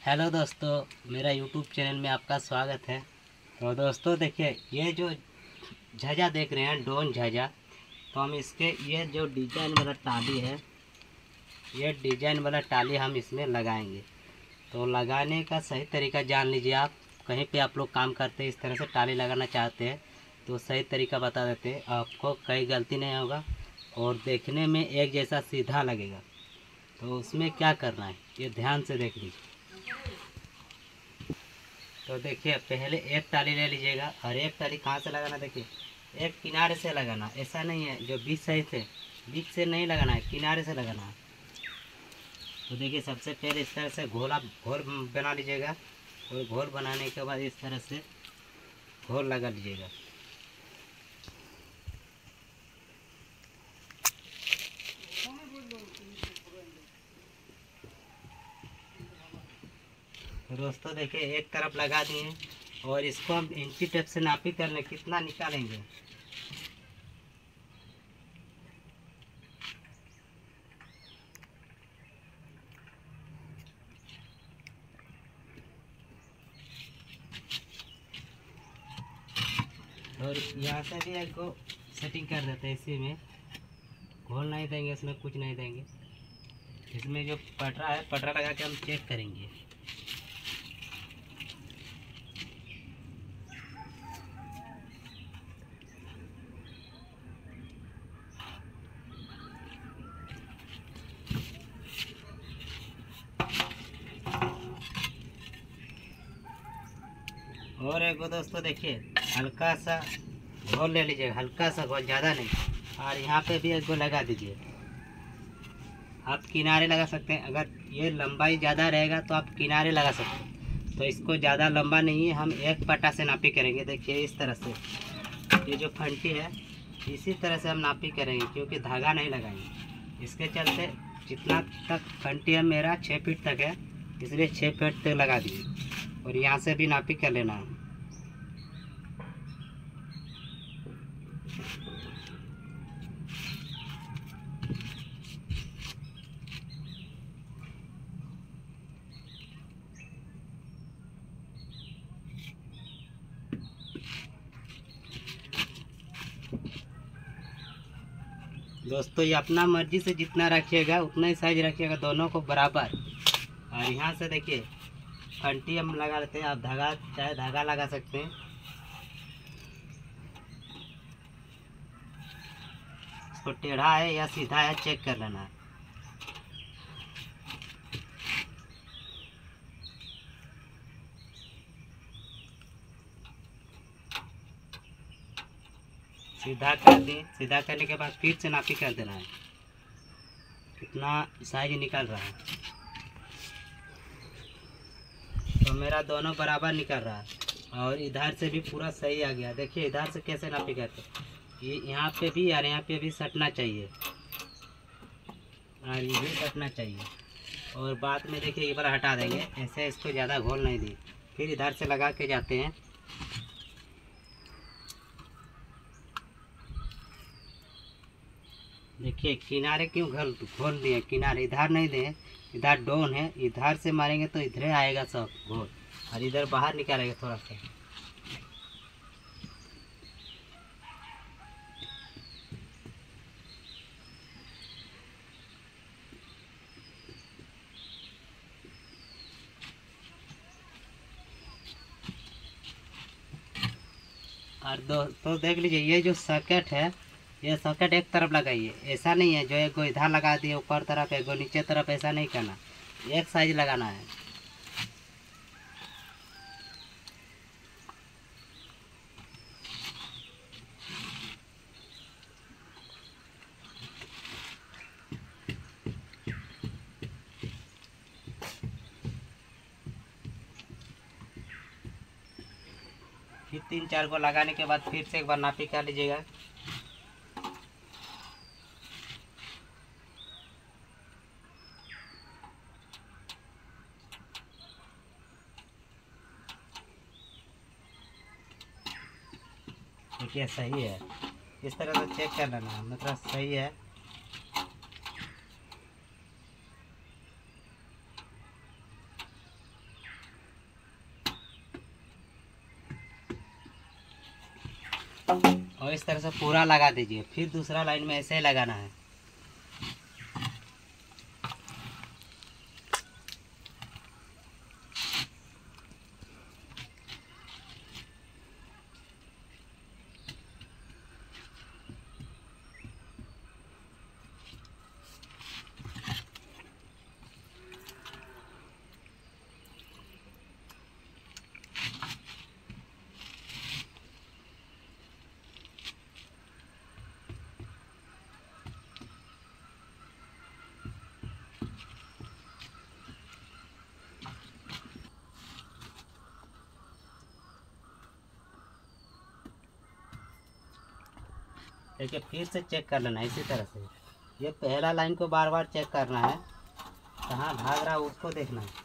Hello दोस्तों, मेरा YouTube channel में आपका स्वागत है। तो दोस्तों देखिए, ये जो झजा देख रहे हैं, डोन झजा, तो हम इसके ये जो डिजाइन वाला टाली है, ये डिजाइन वाला टाली हम इसमें लगाएंगे। तो लगाने का सही तरीका जान लीजिए। आप कहीं पे आप लोग काम करते हैं, इस तरह से टाली लगाना चाहते हैं तो सही तरीका बता देते हैं, आपको कहीं गलती नहीं होगा और देखने में एक जैसा सीधा लगेगा। तो उसमें क्या करना है ये ध्यान से देख लीजिए। तो देखिए, पहले एक टाली ले लीजिएगा और एक टाली कहाँ से लगाना, देखिए एक किनारे से लगाना, ऐसा नहीं है जो बीच सही थे, बीच से नहीं लगाना है, किनारे से लगाना है। तो देखिए, सबसे पहले इस तरह से घोल बना लीजिएगा और घोल बनाने के बाद इस तरह से घोल लगा लीजिएगा। तो दोस्तों देखिए, एक तरफ लगा दिए और इसको हम इंची टेप से नापी कर लें कितना निकालेंगे। और यहाँ से भी एक को सेटिंग कर देते हैं, इसी में घोल नहीं देंगे, इसमें कुछ नहीं देंगे। इसमें जो पटरा है, पटरा लगा के हम चेक करेंगे। और एक दोस्तों देखिए, हल्का सा घोल ले लीजिएगा, हल्का सा घोल, ज़्यादा नहीं। और यहाँ पे भी एक को लगा दीजिए। आप किनारे लगा सकते हैं, अगर ये लंबाई ज़्यादा रहेगा तो आप किनारे लगा सकते हैं। तो इसको ज़्यादा लंबा नहीं है, हम एक पट्टा से नापी करेंगे। देखिए इस तरह से, ये जो फंटी है इसी तरह से हम नापी करेंगे, क्योंकि धागा नहीं लगाएंगे। इसके चलते जितना तक फंटी है मेरा 6 फीट तक है, इसलिए 6 फीट तक लगा दीजिए। और यहाँ से भी नापी कर लेना है। दोस्तों ये अपना मर्जी से जितना रखिएगा उतना ही साइज रखिएगा, दोनों को बराबर। और यहाँ से देखिए फंटी हम लगा लेते हैं, आप धागा चाहे धागा लगा सकते हैं। इसको टेढ़ा है या सीधा है चेक कर लेना है। सीधा कर दें, सीधा करने के बाद फिर से नापी कर देना है कितना साइज निकल रहा है। तो मेरा दोनों बराबर निकल रहा है और इधर से भी पूरा सही आ गया। देखिए इधर से कैसे नापी करते, ये यहाँ पे भी और यहाँ पे भी सटना चाहिए और ये भी सटना चाहिए। और बाद में देखिए ये बार हटा देंगे, ऐसे इसको ज़्यादा घोल नहीं दी, फिर इधर से लगा के जाते हैं। देखिए किनारे क्यों घोल दिए, किनारे इधर नहीं दें, इधर डोन है, इधर से मारेंगे तो इधर आएगा सब घोल और इधर बाहर निकालेगा थोड़ा सा। और तो देख लीजिए, ये जो सॉकेट है, ये सॉकेट एक तरफ लगाइए, ऐसा नहीं है जो एक को इधर लगा दिए ऊपर तरफ, एक को नीचे तरफ, ऐसा नहीं करना, एक साइज लगाना है। फिर 3-4 को लगाने के बाद फिर से एक बार नापी कर लीजिएगा। देखिए सही है, इस तरह से चेक कर लेना, मतलब सही है। और इस तरह से पूरा लगा दीजिए। फिर दूसरा लाइन में ऐसे ही लगाना है। देखिए फिर से चेक कर लेना है इसी तरह से। ये पहला लाइन को बार बार चेक करना है, कहाँ भाग रहा है उसको देखना है।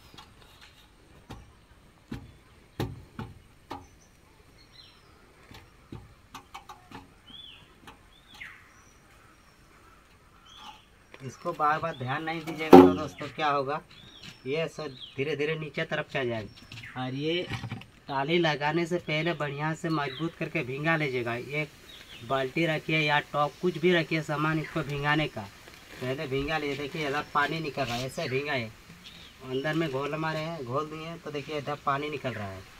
इसको बार बार ध्यान नहीं दीजिएगा तो दोस्तों क्या होगा, ये सब धीरे धीरे नीचे तरफ चल जाएगा। और ये टाली लगाने से पहले बढ़िया से मजबूत करके भींगा लीजिएगा। एक बाल्टी रखिए या टॉप कुछ भी रखिए सामान इसको भींगाने का, पहले भींगा लीजिए। देखिए इधर पानी निकल रहा है, ऐसे भींगा है। अंदर में घोल मारे हैं, घोल दिए हैं तो देखिए इधर पानी निकल रहा है।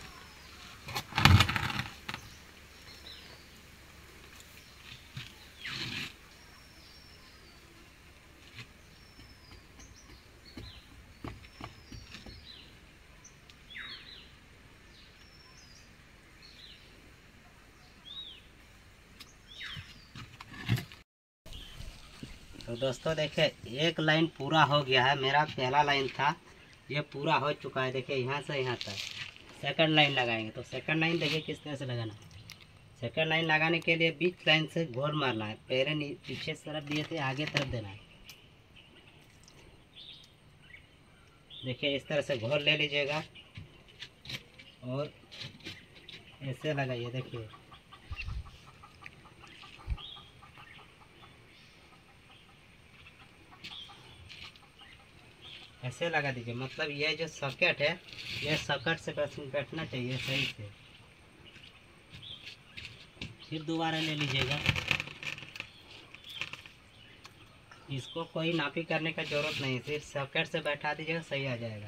तो दोस्तों देखिए एक लाइन पूरा हो गया है। मेरा पहला लाइन था, ये पूरा हो चुका है। देखिए यहाँ से यहाँ तक सेकंड लाइन लगाएंगे। तो सेकंड लाइन देखिए किस तरह से लगाना है। सेकंड लाइन लगाने के लिए बीच लाइन से घोल मारना है। पहले पीछे तरफ दिए थे, आगे तरफ देना है। देखिए इस तरह से घोल ले लीजिएगा और ऐसे लगाइए। देखिए ऐसे लगा दीजिए। मतलब ये जो सॉकेट है ये सॉकेट से बैठना चाहिए सही से। फिर दोबारा ले लीजिएगा। इसको कोई नापी करने का जरूरत नहीं, सिर्फ सॉकेट से बैठा दीजिएगा, सही आ जाएगा।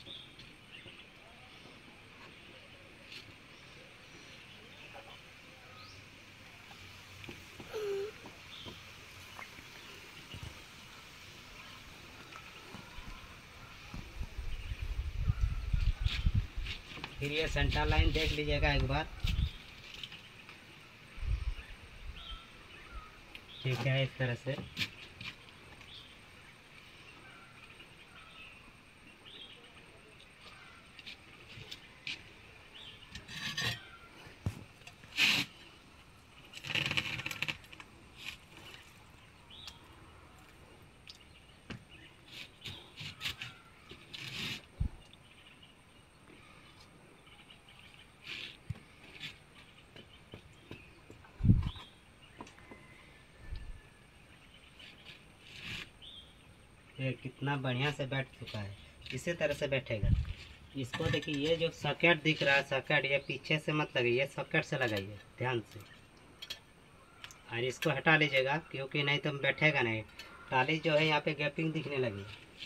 फिर ये सेंटर लाइन देख लीजिएगा एक बार। ठीक है इस तरह से। ये कितना बढ़िया से बैठ चुका है। इसी तरह से बैठेगा। इसको देखिए ये जो सॉकेट दिख रहा है, सॉकेट ये पीछे से मत लगाइए, सॉकेट से लगाइए ध्यान से। और इसको हटा लीजिएगा क्योंकि नहीं तो बैठेगा नहीं। टाली जो है यहाँ पे गैपिंग दिखने लगी।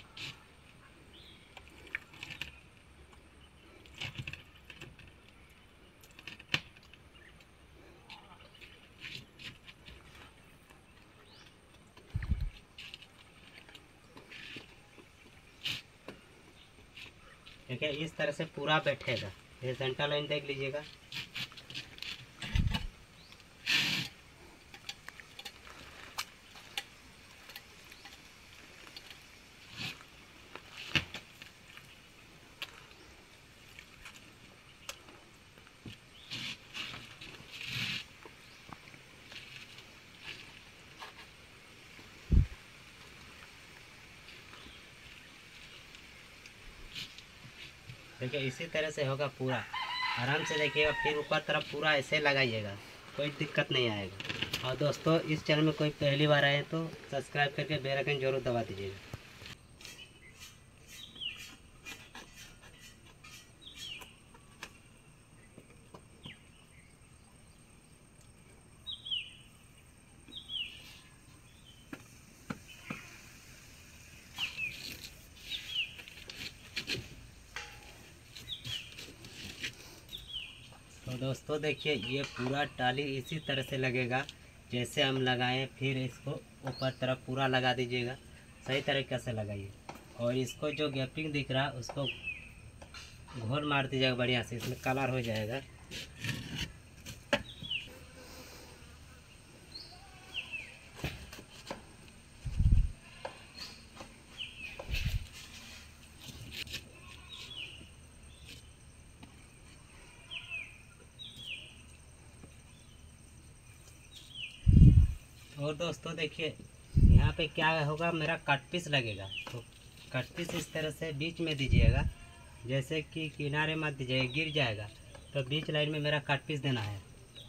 देखिए इस तरह से पूरा बैठेगा। ये सेंटर लाइन देख लीजिएगा। देखिए इसी तरह से होगा पूरा। आराम से देखिएगा। फिर ऊपर तरफ पूरा ऐसे लगाइएगा, कोई दिक्कत नहीं आएगा। और दोस्तों इस चैनल में कोई पहली बार आए तो सब्सक्राइब करके बेल आइकन जरूर दबा दीजिएगा। और दोस्तों देखिए ये पूरा टाली इसी तरह से लगेगा जैसे हम लगाएं, फिर इसको ऊपर तरफ पूरा लगा दीजिएगा, सही तरीके से लगाइए। और इसको जो गैपिंग दिख रहा है उसको घोल मार दीजिएगा बढ़िया से, इसमें कलर हो जाएगा। और दोस्तों देखिए यहाँ पे क्या होगा, मेरा कट पीस लगेगा, तो कट पीस इस तरह से बीच में दीजिएगा, जैसे कि किनारे मत दीजिएगा, गिर जाएगा। तो बीच लाइन में मेरा कट पीस देना है,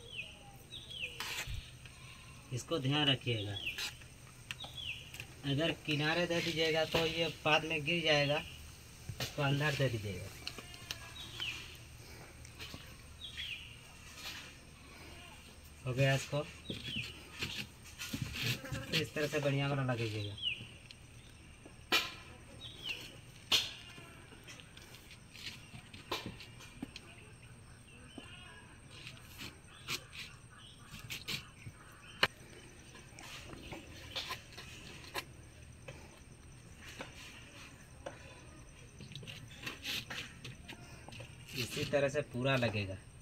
इसको ध्यान रखिएगा। अगर किनारे दे दीजिएगा तो ये बाद में गिर जाएगा, इसको अंदर दे दीजिएगा। हो गया इसको, तो इस तरह से बढ़िया वाला लगेगा। इसी तरह से पूरा लगेगा।